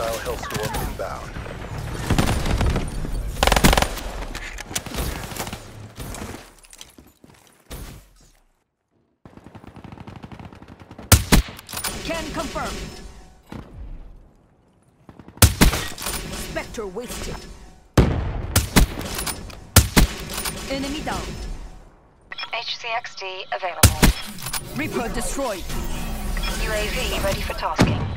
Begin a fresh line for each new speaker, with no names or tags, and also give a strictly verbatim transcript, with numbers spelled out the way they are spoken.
Hostile Hellstorm inbound.
Can confirm. Spectre wasted. Enemy down.
H C X D available.
Reaper destroyed.
U A V ready for tasking.